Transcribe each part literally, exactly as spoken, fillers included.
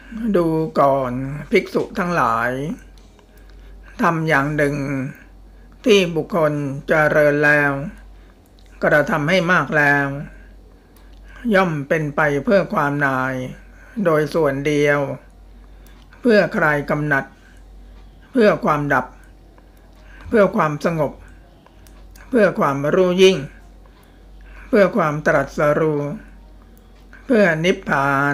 ดูก่อนภิกษุทั้งหลายทำอย่างหนึ่งที่บุคคลเจริญแล้วกระทำให้มากแล้วย่อมเป็นไปเพื่อความนายโดยส่วนเดียวเพื่อคลายกำหนัดเพื่อความดับเพื่อความสงบเพื่อความรู้ยิ่งเพื่อความตรัสรู้เพื่อนิพพาน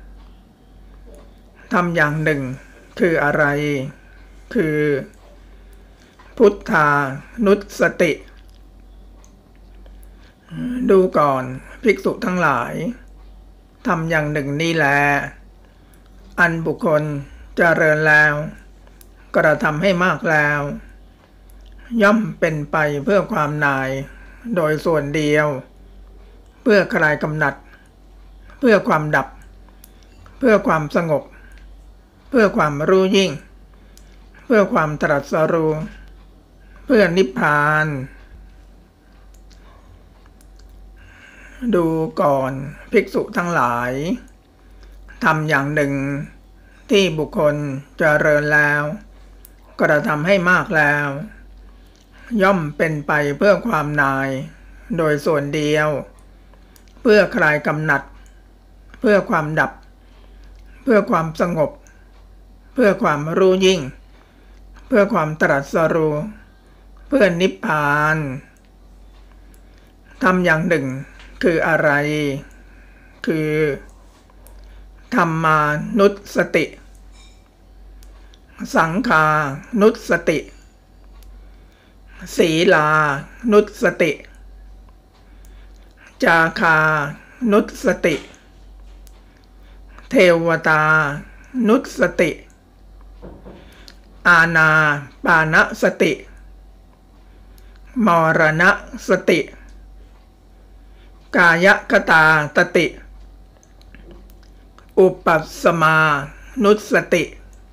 ทำอย่างหนึ่งคืออะไรคือพุทธานุสติดูก่อนภิกษุทั้งหลายทำอย่างหนึ่งนี้แลอันบุคคลเจริญแล้วกระทำให้มากแล้วย่อมเป็นไปเพื่อความนายโดยส่วนเดียวเพื่อคลายกำหนัดเพื่อความดับเพื่อความสงบเพื่อความรู้ยิ่งเพื่อความตรัสรู้เพื่อนิพพานดูก่อนภิกษุทั้งหลายทำอย่างหนึ่งที่บุคคลเจริญแล้วกระทำให้มากแล้วย่อมเป็นไปเพื่อความนายโดยส่วนเดียวเพื่อคลายกำหนัดเพื่อความดับเพื่อความสงบเพื่อความรู้ยิ่งเพื่อความตรัสรู้เพื่อนิพพานทำอย่างหนึ่งคืออะไรคือธรรมานุสติสังขานุสติศีลานุสติจาคานุสติเทวตานุสติอานาปานสติมรณสติกายคตาตติอุปัสสมานุสติ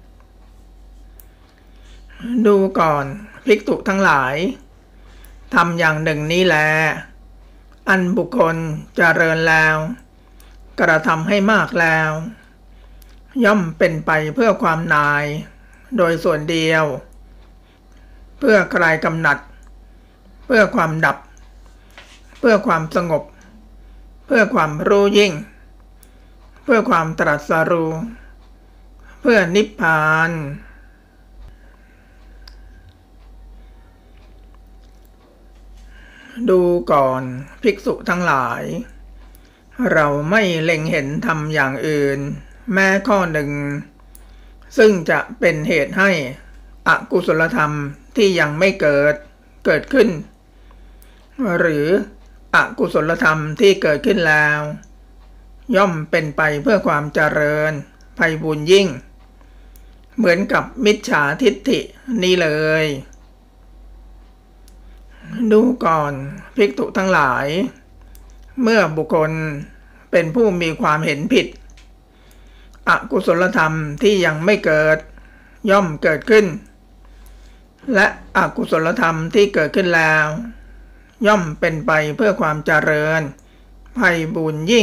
ดูก่อนภิกษุทั้งหลายทำอย่างหนึ่งนี้แลอันบุคคลเจริญแล้วกระทำให้มากแล้วย่อมเป็นไปเพื่อความนายโดยส่วนเดียวเพื่อคลายกำหนัดเพื่อความดับเพื่อความสงบเพื่อความรู้ยิ่งเพื่อความตรัสรู้เพื่อนิพพานดูก่อนภิกษุทั้งหลายเราไม่เล็งเห็นธรรมอย่างอื่นแม้ข้อหนึ่งซึ่งจะเป็นเหตุให้อกุศลธรรมที่ยังไม่เกิดเกิดขึ้นหรืออกุศลธรรมที่เกิดขึ้นแล้วย่อมเป็นไปเพื่อความเจริญไพบูลย์ยิ่งเหมือนกับมิจฉาทิฏฐินี้เลยดูก่อนภิกษุทั้งหลายเมื่อบุคคลเป็นผู้มีความเห็นผิดอกุศลธรรมที่ยังไม่เกิดย่อมเกิดขึ้นและอกุศลธรรมที่เกิดขึ้นแล้วย่อมเป็นไปเพื่อความเจริญไพบูลย์ยิ่ง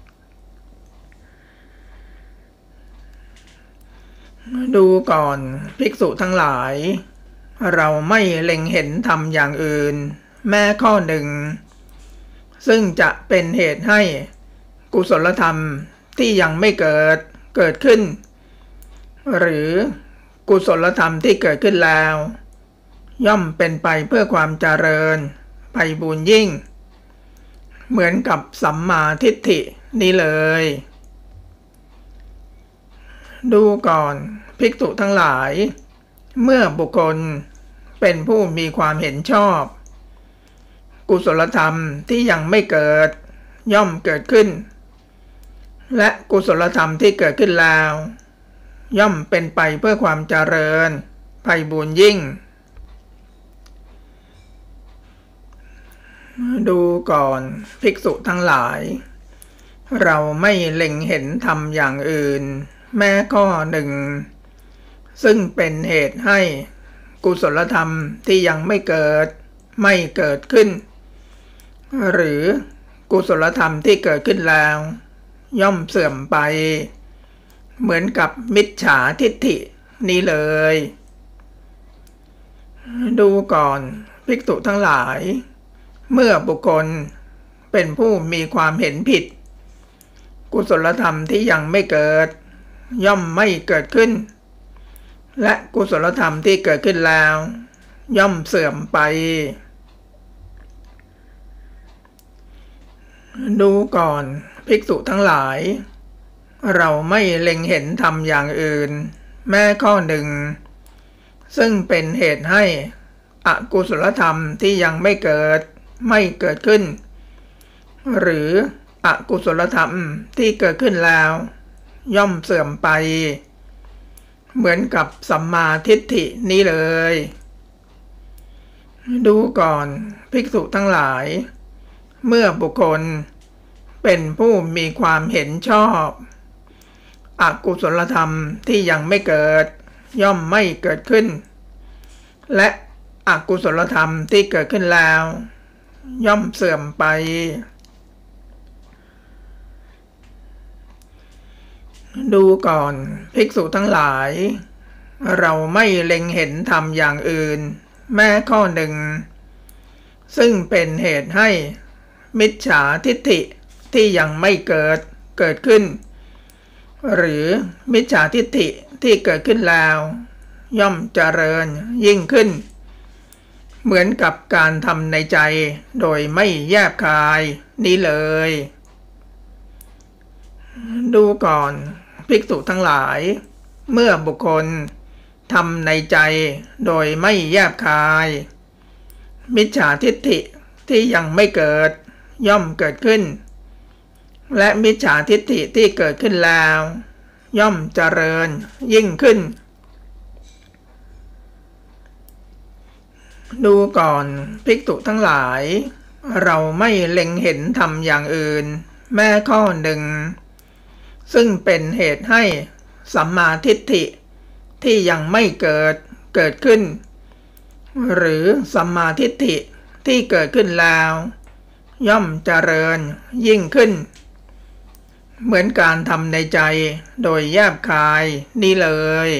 ดูก่อนภิกษุทั้งหลายเราไม่เล็งเห็นธรรมอย่างอื่นแม้ข้อหนึ่งซึ่งจะเป็นเหตุให้กุศลธรรมที่ยังไม่เกิดเกิดขึ้นหรือกุศลธรรมที่เกิดขึ้นแล้วย่อมเป็นไปเพื่อความเจริญไพบูลย์ยิ่งเหมือนกับสัมมาทิฏฐินี้เลยดูก่อนภิกษุทั้งหลายเมื่อบุคคลเป็นผู้มีความเห็นชอบกุศลธรรมที่ยังไม่เกิดย่อมเกิดขึ้นและกุศลธรรมที่เกิดขึ้นแล้วย่อมเป็นไปเพื่อความเจริญไพบูลย์ยิ่งดูก่อนภิกษุทั้งหลายเราไม่เล็งเห็นธรรมอย่างอื่นแม้ข้อหนึ่งซึ่งเป็นเหตุให้กุศลธรรมที่ยังไม่เกิดไม่เกิดขึ้นหรือกุศลธรรมที่เกิดขึ้นแล้วย่อมเสื่อมไปเหมือนกับมิจฉาทิฏฐินี้เลยดูก่อนภิกษุทั้งหลายเมื่อบุคคลเป็นผู้มีความเห็นผิดกุศลธรรมที่ยังไม่เกิดย่อมไม่เกิดขึ้นและกุศลธรรมที่เกิดขึ้นแล้วย่อมเสื่อมไปดูก่อนภิกษุทั้งหลายเราไม่เล็งเห็นธรรมอย่างอื่นแม้ข้อหนึ่งซึ่งเป็นเหตุให้อกุศลธรรมที่ยังไม่เกิดไม่เกิดขึ้นหรืออกุศลธรรมที่เกิดขึ้นแล้วย่อมเสื่อมไปเหมือนกับสัมมาทิฏฐินี้เลยดูก่อนภิกษุทั้งหลายเมื่อบุคคลเป็นผู้มีความเห็นชอบอกุศลธรรมที่ยังไม่เกิดย่อมไม่เกิดขึ้นและอกุศลธรรมที่เกิดขึ้นแล้วย่อมเสื่อมไปดูก่อนภิกษุทั้งหลายเราไม่เล็งเห็นธรรมอย่างอื่นแม้ข้อหนึ่งซึ่งเป็นเหตุให้มิจฉาทิฏฐิที่ยังไม่เกิดเกิดขึ้นหรือมิจฉาทิฏฐิที่เกิดขึ้นแล้วย่อมเจริญยิ่งขึ้นเหมือนกับการทำในใจโดยไม่แยบคายนี้เลยดูก่อนภิกษุทั้งหลายเมื่อบุคคลทำในใจโดยไม่แยบคายมิจฉาทิฏฐิที่ยังไม่เกิดย่อมเกิดขึ้นและมิจฉาทิฏฐิที่เกิดขึ้นแล้วย่อมเจริญยิ่งขึ้นดูก่อนภิกษุทั้งหลายเราไม่เล็งเห็นธรรมอย่างอื่นแม้ข้อหนึ่งซึ่งเป็นเหตุให้สัมมาทิฏฐิที่ยังไม่เกิดเกิดขึ้นหรือสัมมาทิฏฐิที่เกิดขึ้นแล้วย่อมเจริญยิ่งขึ้นเหมือนการทำในใจโดยแยบคายนี้เลย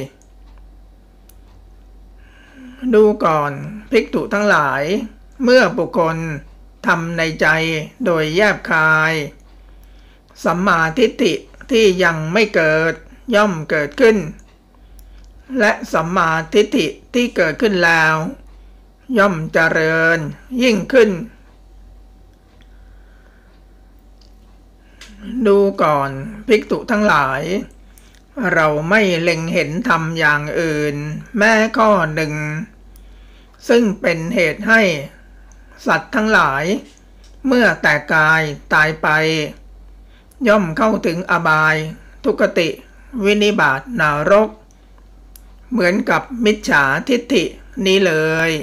ดูก่อนภิกษุทั้งหลายเมื่อบุคคลทำในใจโดยแยบคายสัมมาทิฏฐิที่ยังไม่เกิดย่อมเกิดขึ้นและสัมมาทิฏฐิที่เกิดขึ้นแล้วย่อมเจริญยิ่งขึ้นดูก่อนภิกษุทั้งหลายเราไม่เล็งเห็นธรรมอย่างอื่นแม้ข้อหนึ่งซึ่งเป็นเหตุให้สัตว์ทั้งหลายเมื่อแตกกายตายไปย่อมเข้าถึงอบายทุกติวินิบาตนรกเหมือนกับมิจฉาทิฏฐินี้เลย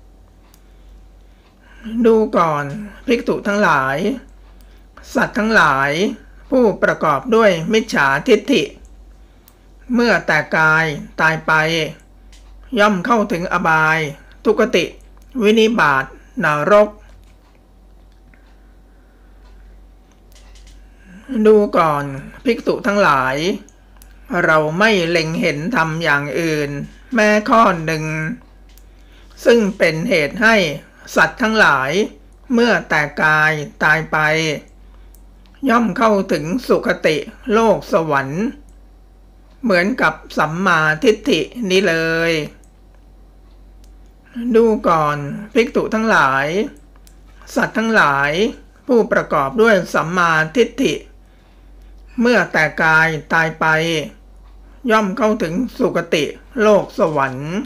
ดูก่อนภิกษุทั้งหลายสัตว์ทั้งหลายผู้ประกอบด้วยมิจฉาทิฏฐิเมื่อแตกกายตายไปย่อมเข้าถึงอบายทุกติวินิบาตนรกดูก่อนภิกษุทั้งหลายเราไม่เล็งเห็นธรรมอย่างอื่นแม้ข้อหนึ่งซึ่งเป็นเหตุให้สัตว์ทั้งหลายเมื่อแตกกายตายไปย่อมเข้าถึงสุคติโลกสวรรค์เหมือนกับสัมมาทิฏฐินี้เลยดูก่อนภิกษุทั้งหลายสัตว์ทั้งหลายผู้ประกอบด้วยสัมมาทิฏฐิเมื่อแตกกายตายไปย่อมเข้าถึงสุคติโลกสวรรค์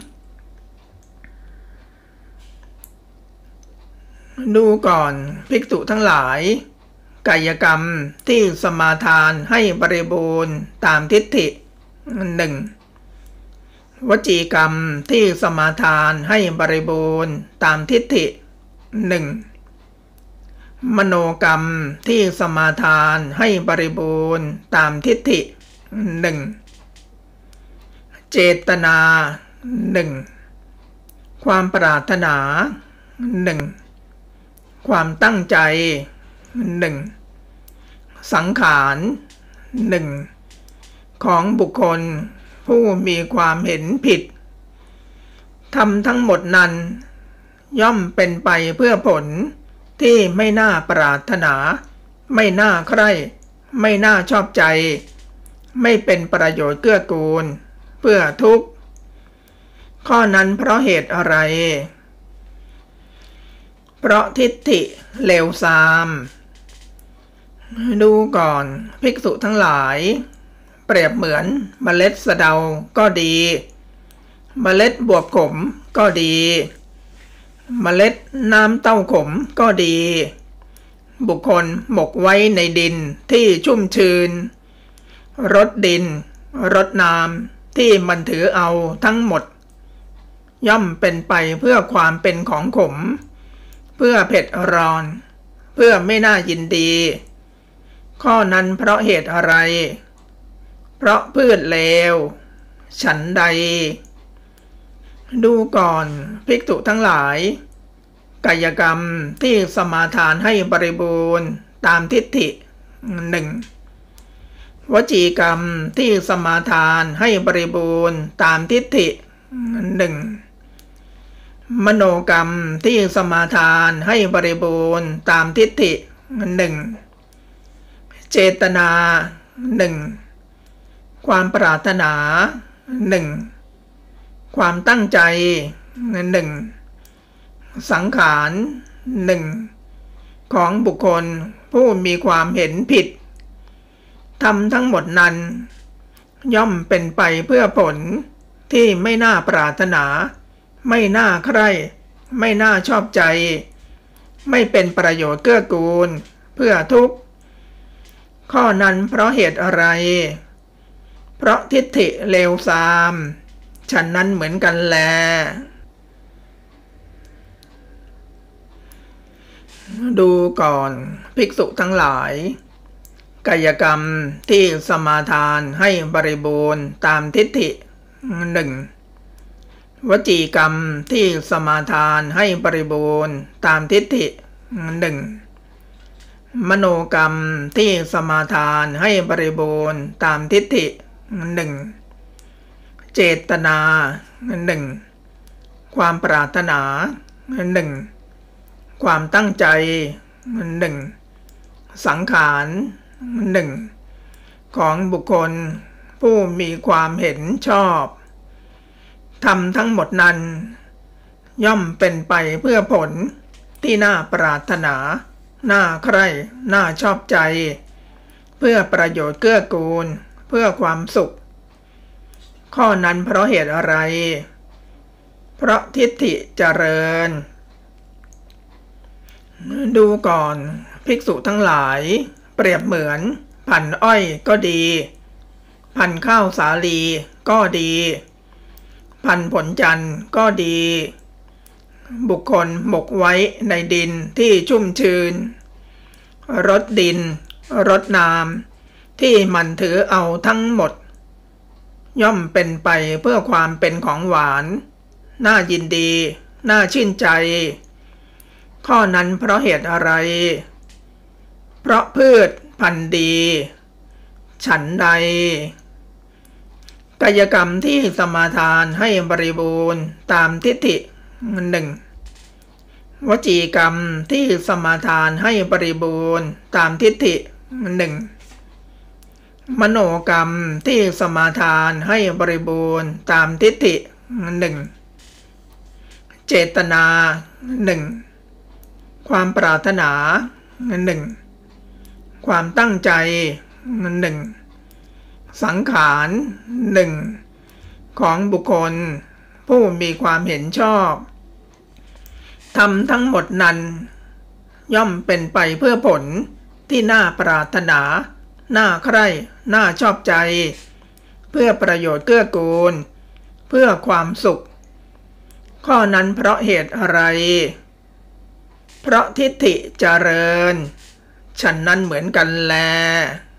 ดูก่อนภิกษุทั้งหลายกายกรรมที่สมาทานให้บริบูรณ์ตามทิฏฐิหนึ่งวจีกรรมที่สมาทานให้บริบูรณ์ตามทิฏฐิหนึ่งมโนกรรมที่สมาทานให้บริบูรณ์ตามทิฏฐิหนึ่งเจตนาหนึ่งความปรารถนาหนึ่งความตั้งใจหนึ่งสังขารหนึ่งของบุคคลผู้มีความเห็นผิดธรรมทั้งหมดนั้นย่อมเป็นไปเพื่อผลที่ไม่น่าปรารถนาไม่น่าใคร่ไม่น่าชอบใจไม่เป็นประโยชน์เกื้อกูลเพื่อทุกข์ข้อนั้นเพราะเหตุอะไรเพราะทิฏฐิเลวทรามดูก่อนภิกษุทั้งหลายเปรียบเหมือนเมล็ดสะเดาก็ดีเมล็ดบวบขมก็ดีเมล็ดน้ำเต้าขมก็ดีบุคคลหมกไว้ในดินที่ชุ่มชื้นรดดินรดน้ำที่มันถือเอาทั้งหมดย่อมเป็นไปเพื่อความเป็นของขมเพื่อเผ็ดร้อนเพื่อไม่น่ายินดีข้อนั้นเพราะเหตุอะไรเพราะพืชเลวฉันใดดูก่อนภิกษุทั้งหลายกายกรรมที่สมาทานให้บริบูรณ์ตามทิฏฐิหนึ่งวจีกรรมที่สมาทานให้บริบูรณ์ตามทิฏฐิหนึ่งมโนกรรมที่สมาทานให้บริบูรณ์ตามทิฏฐิหนึ่งเจตนาหนึ่งความปรารถนาหนึ่งความตั้งใจหนึ่งสังขารหนึ่งของบุคคลผู้มีความเห็นผิดธรรมทั้งหมดนั้นย่อมเป็นไปเพื่อผลที่ไม่น่าปรารถนาไม่น่าใคร่ไม่น่าชอบใจไม่เป็นประโยชน์เกื้อกูลเพื่อทุกข์ข้อนั้นเพราะเหตุอะไรเพราะทิฏฐิเลวทรามฉันนั้นเหมือนกันแลดูก่อนภิกษุทั้งหลายกายกรรมที่สมาทานให้บริบูรณ์ตามทิฏฐิหนึ่งวจีกรรมที่สมาทานให้บริบูรณ์ตามทิฏฐิหนึ่งมโนกรรมที่สมาทานให้บริบูรณ์ตามทิฏฐิหนึ่งเจตนาหนึ่งความปรารถนาหนึ่งความตั้งใจหนึ่งสังขารหนึ่งของบุคคลผู้มีความเห็นชอบธรรมทั้งหมดนั้นย่อมเป็นไปเพื่อผลที่น่าปรารถนาน่าใคร่น่าชอบใจเพื่อประโยชน์เกื้อกูลเพื่อความสุขข้อนั้นเพราะเหตุอะไรเพราะทิฏฐิเจริญดูก่อนภิกษุทั้งหลายเปรียบเหมือนพันธุ์อ้อยก็ดีพันธุ์ข้าวสาลีก็ดีพันธุ์ผลจันทร์ก็ดีบุคคลหมกไว้ในดินที่ชุ่มชื้นรดดินรดน้ำที่มันถือเอาทั้งหมดย่อมเป็นไปเพื่อความเป็นของหวานน่ายินดีน่าชื่นใจข้อนั้นเพราะเหตุอะไรเพราะพืชพันธุ์ดีฉันใดกายกรรมที่สมาทานให้บริบูรณ์ตามทิฏฐิหนึ่งวจีกรรมที่สมาทานให้บริบูรณ์ตามทิฏฐิหนึ่งมโนกรรมที่สมาทานให้บริบูรณ์ตามทิฏฐิหนึ่งเจตนาหนึ่งความปรารถนาหนึ่งความตั้งใจหนึ่งสังขารหนึ่งของบุคคลผู้มีความเห็นชอบธรรมทั้งหมดนั้นย่อมเป็นไปเพื่อผลที่น่าปรารถนาน่าใคร่น่าชอบใจเพื่อประโยชน์เกื้อกูลเพื่อความสุขข้อนั้นเพราะเหตุอะไรเพราะทิฏฐิเจริญฉันนั้นเหมือนกันแล